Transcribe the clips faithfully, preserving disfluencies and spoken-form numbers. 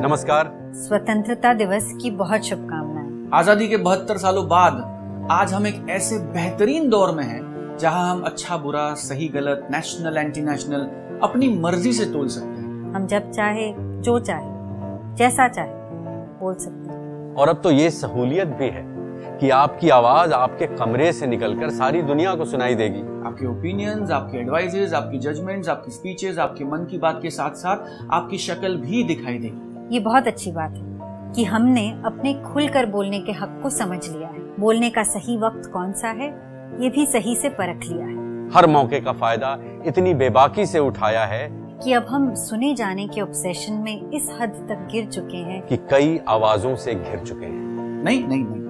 नमस्कार। स्वतंत्रता दिवस की बहुत शुभकामनाएं। आजादी के बहत्तर सालों बाद आज हम एक ऐसे बेहतरीन दौर में हैं जहां हम अच्छा बुरा, सही गलत, नेशनल एंटी नेशनल अपनी मर्जी से तोल सकते हैं। हम जब चाहे, जो चाहे, जैसा चाहे बोल सकते हैं। और अब तो ये सहूलियत भी है कि आपकी आवाज आपके कमरे से निकलकर सारी दुनिया को सुनाई देगी। आपके ओपिनियंस, आपके एडवाइजेस, आपकी जजमेंट्स, आपकी स्पीचेस, आपके मन की बात के साथ साथ आपकी शक्ल भी दिखाई देगी। ये बहुत अच्छी बात है कि हमने अपने खुलकर बोलने के हक को समझ लिया है। बोलने का सही वक्त कौन सा है ये भी सही से परख लिया है। हर मौके का फायदा इतनी बेबाकी से उठाया है कि अब हम सुने जाने के ऑब्सेशन में इस हद तक गिर चुके हैं कि कई आवाजों से घिर चुके हैं। नहीं नहीं नहीं,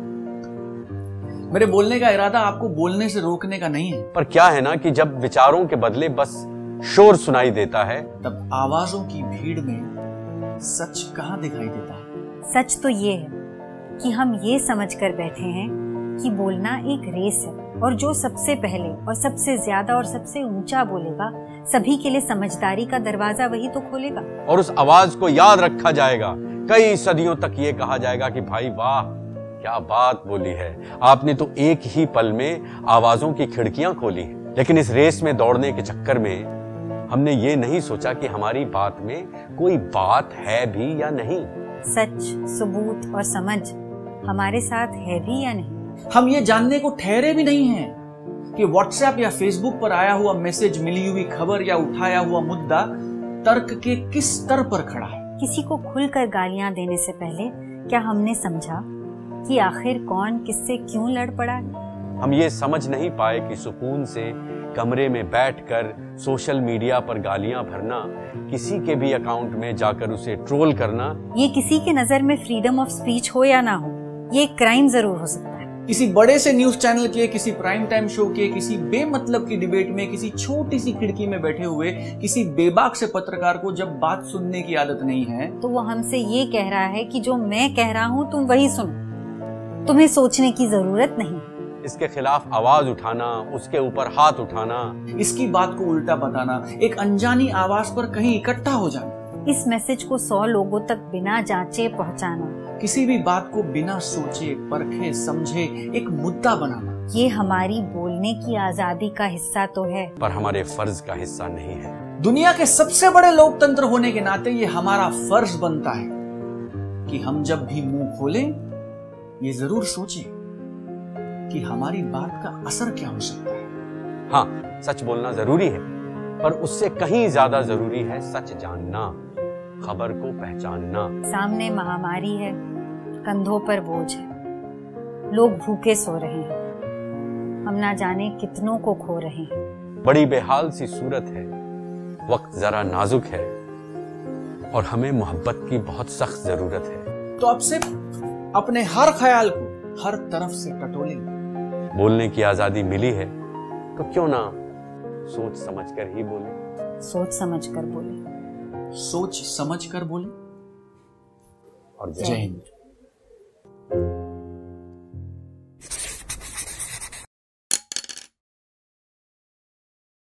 मेरे बोलने का इरादा आपको बोलने से रोकने का नहीं है। पर क्या है ना कि जब विचारों के बदले बस शोर सुनाई देता है तब आवाजों की भीड़ में सच कहाँ दिखाई देता है। सच तो ये है कि हम ये समझ कर बैठे हैं कि बोलना एक रेस है और जो सबसे पहले और सबसे ज्यादा और सबसे ऊंचा बोलेगा सभी के लिए समझदारी का दरवाजा वही तो खोलेगा। और उस आवाज को याद रखा जाएगा। कई सदियों तक ये कहा जाएगा कि भाई वाह क्या बात बोली है आपने, तो एक ही पल में आवाजों की खिड़कियां खोली है। लेकिन इस रेस में दौड़ने के चक्कर में हमने ये नहीं सोचा कि हमारी बात में कोई बात है भी या नहीं। सच, सबूत और समझ हमारे साथ है भी या नहीं। हम ये जानने को ठहरे भी नहीं हैं कि व्हाट्सएप या फेसबुक पर आया हुआ मैसेज, मिली हुई खबर या उठाया हुआ मुद्दा तर्क के किस स्तर पर खड़ा है। किसी को खुलकर गालियां देने से पहले क्या हमने समझा कि आखिर कौन किससे क्यों लड़ पड़ा है। हम ये समझ नहीं पाए कि सुकून से कमरे में बैठकर सोशल मीडिया पर गालियां भरना, किसी के भी अकाउंट में जाकर उसे ट्रोल करना, ये किसी के नजर में फ्रीडम ऑफ स्पीच हो या ना हो, ये एक क्राइम जरूर हो सकता है। किसी बड़े से न्यूज चैनल के, किसी प्राइम टाइम शो के, किसी बेमतलब की डिबेट में, किसी छोटी सी खिड़की में बैठे हुए किसी बेबाक से पत्रकार को जब बात सुनने की आदत नहीं है तो वो हमसे ये कह रहा है कि जो मैं कह रहा हूँ तुम वही सुनो, तुम्हें सोचने की जरूरत नहीं। इसके खिलाफ आवाज उठाना, उसके ऊपर हाथ उठाना, इसकी बात को उल्टा बताना, एक अनजानी आवाज पर कहीं इकट्ठा हो जाना, इस मैसेज को सौ लोगों तक बिना जांचे पहुंचाना, किसी भी बात को बिना सोचे परखे समझे एक मुद्दा बनाना, ये हमारी बोलने की आजादी का हिस्सा तो है पर हमारे फर्ज का हिस्सा नहीं है। दुनिया के सबसे बड़े लोकतंत्र होने के नाते ये हमारा फर्ज बनता है कि हम जब भी मुंह खोलें ये जरूर सोचें कि हमारी बात का असर क्या हो सकता है। हाँ, सच बोलना जरूरी है, पर उससे कहीं ज्यादा जरूरी है सच जानना, खबर को पहचानना। सामने महामारी है, कंधों पर बोझ है, लोग भूखे सो रहे हैं, हम ना जाने कितनों को खो रहे हैं। बड़ी बेहाल सी सूरत है, वक्त जरा नाजुक है और हमें मोहब्बत की बहुत सख्त जरूरत है। तो अब से अपने हर ख्याल को हर तरफ से टटोलें। बोलने की आजादी मिली है तो क्यों ना सोच समझकर ही बोले। सोच समझकर बोले। सोच समझ कर बोले। और जय हिंद।